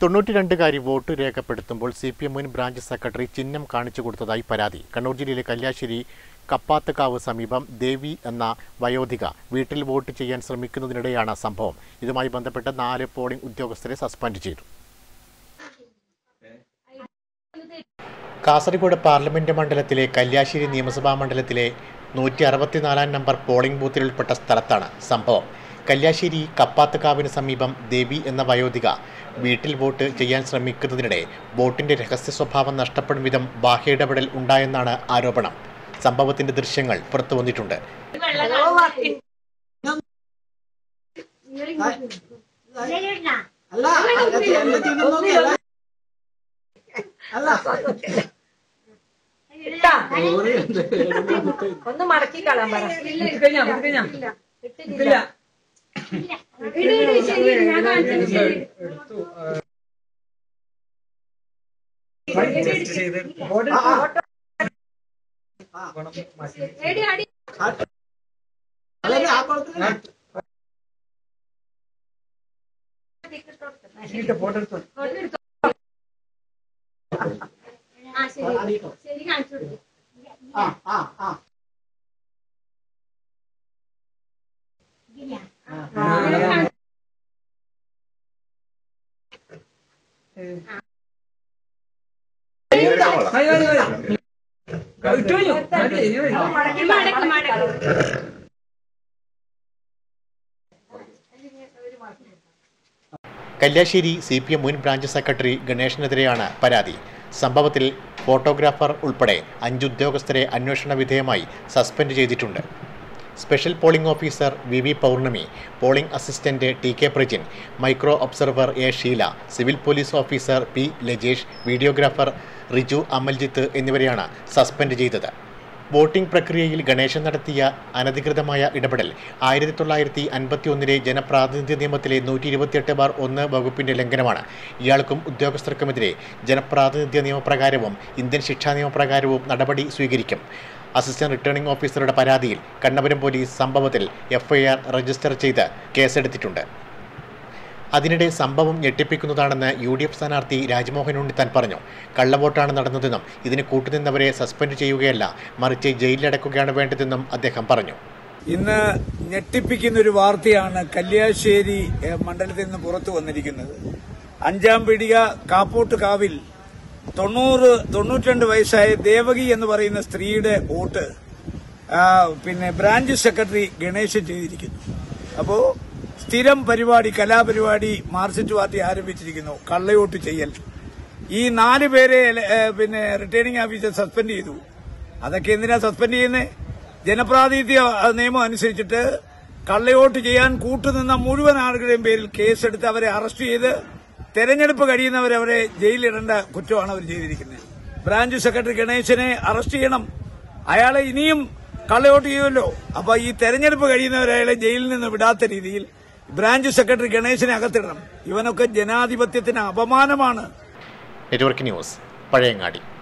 92കാരി vote രേഖപ്പെടുത്തുമ്പോൾ CPM branch secretary ചിഹ്നം കാണിച്ചു കൊടുത്തതായി പരാതി. കണ്ണൂർ ജില്ലയിലെ കല്യാശ്ശേരി കപ്പാത്തുകാവ് സമീപം ദേവി എന്ന വയോധിക വീട്ടിൽ വോട്ട് ചെയ്യാൻ ശ്രമിക്കുന്നതിനിടെയാണ് സംഭവം. ഇതുമായി ബന്ധപ്പെട്ട് 4 പോളിംഗ് ഉദ്യോഗസ്ഥരെ സസ്പെൻഡ് ചെയ്തു. കാസർഗോഡ് പാർലമെന്റ് മണ്ഡലത്തിലെ കല്യാശ്ശേരി നിയമസഭാ മണ്ഡലത്തിലെ 164 നമ്പർ പോളിംഗ് ബൂത്തിൽ ഉൾപ്പെട്ട സ്ഥലത്താണ് സംഭവം. കല്യാശ്ശേരി കപ്പാത്തുകാവിന് സമീപം ദേവി എന്ന വയോധിക വീട്ടിൽ വോട്ട് ചെയ്യാൻ ശ്രമിക്കുന്നതിനിടെ വോട്ടിന്റെ രഹസ്യ സ്വഭാവം നഷ്ടപ്പെടും വിധം ബാഹ്യ ഇടപെടൽ ഉണ്ടായെന്നാണ് ആരോപണം. സംഭവത്തിന്റെ ദൃശ്യങ്ങൾ പുറത്തു വന്നിട്ടുണ്ട്. ഒന്ന് മടക്കി കളാൻ പറ. കല്യാശ്ശേരി CPM ബ്രാഞ്ച് സെക്രട്ടറി ഗണേഷിനെതിരെയാണ് പരാതി. സംഭവത്തിൽ ഫോട്ടോഗ്രാഫർ ഉൾപ്പെടെ 5 ഉദ്യോഗസ്ഥരെ അന്വേഷണ വിധേയമായി സസ്പെൻഡ് ചെയ്തിട്ടുണ്ട്. Special polling officer VV Pournami, polling assistant TK Prajin, micro observer A Sheela, civil police officer P Lajesh, videographer Riju Amaljith എന്നിവരെയാണ് സസ്പെൻഡ് ചെയ്തത്. വോട്ടിംഗ് പ്രക്രിയയിൽ ഗണേശൻ നടത്തിയ അനധികൃതമായ ഇടപെടൽ 1951 ജനപ്രാതിനിധ്യ നിയമത്തിലെ 128/1 വകുപ്പിന്റെ ലംഘനമാണ്. ഇയാൾക്കും ഉദ്യോഗസ്ഥർക്കുമെതിരെ ജനപ്രാതിനിധ്യ നിയമപ്രകാരവും ഇന്ത്യൻ ശിക്ഷാ നിയമപ്രകാരവും നടപടി സ്വീകരിക്കും. അസിസ്റ്റന്റ് റിട്ടേണിംഗ് ഓഫീസറുടെ പരാതിയിൽ കണ്ണപുരം പോലീസ് സംഭവത്തിൽ FIR രജിസ്റ്റർ ചെയ്ത് കേസെടുത്തിട്ടുണ്ട്. അതിനിടെ സംഭവം ഞെട്ടിപ്പിക്കുന്നതാണെന്ന് UDF സ്ഥാനാർത്ഥി രാജ്മോഹൻ ഉണ്ണിത്താൻ പറഞ്ഞു. കള്ളവോട്ടാണ് നടന്നതെന്നും ഇതിന് കൂട്ടുനിന്നവരെ സസ്പെൻഡ് ചെയ്യുകയല്ല, മറിച്ച് ജയിലിലടക്കുകയാണ് വേണ്ടതെന്നും അദ്ദേഹം പറഞ്ഞു. ഇന്ന് ഞെട്ടിപ്പിക്കുന്ന ഒരു വാർത്തയാണ് കല്യാശ്ശേരി മണ്ഡലത്തിൽ നിന്ന് പുറത്തു വന്നിരിക്കുന്നത്. 5ാം പീടിക കാപ്പോട്ടുകാവിൽ 92 വയസ്സായ ദേവകി എന്ന് പറയുന്ന സ്ത്രീയുടെ വോട്ട് ബ്രാഞ്ച് സെക്രട്ടറി ഗണേശൻ ചെയ്തിരിക്കുന്നു. അപ്പോ സ്ഥിരം പരിപാടി, കലാപരിപാടി മാർക്സിസ്റ്റ് പാർട്ടി ആരംഭിച്ചിരിക്കുന്നു, കള്ളവോട്ട് ചെയ്യൽ. ഈ 4 പേരെ റിട്ടേണിംഗ് ഓഫീസർ സസ്പെൻഡ് ചെയ്തു. അതൊക്കെ എന്തിനാ സസ്പെൻഡ് ചെയ്യുന്നത്? ജനപ്രാതിനിധ്യ നിയമം അനുസരിച്ചിട്ട് കള്ളവോട്ട് ചെയ്യാൻ കൂട്ടുനിന്ന മുഴുവൻ ആളുകളുടെയും പേരിൽ കേസെടുത്ത് അവരെ അറസ്റ്റ് ചെയ്ത് തെരഞ്ഞെടുപ്പ് കഴിയുന്നവരവരെ ജയിലിടേണ്ട കുറ്റമാണ് അവർ ചെയ്തിരിക്കുന്നത്. ബ്രാഞ്ച് സെക്രട്ടറി ഗണേശനെ അറസ്റ്റ് ചെയ്യണം. അയാളെ ഇനിയും കള്ളവോട്ട് ചെയ്യുമല്ലോ. അപ്പൊ ഈ തെരഞ്ഞെടുപ്പ് കഴിയുന്നവരയാളെ ജയിലിൽ നിന്ന് വിടാത്ത രീതിയിൽ ബ്രാഞ്ച് സെക്രട്ടറി ഗണേശനെ അകത്തിടണം. ഇവനൊക്കെ ജനാധിപത്യത്തിന് അപമാനമാണ്. Network news, Pazhayangadi.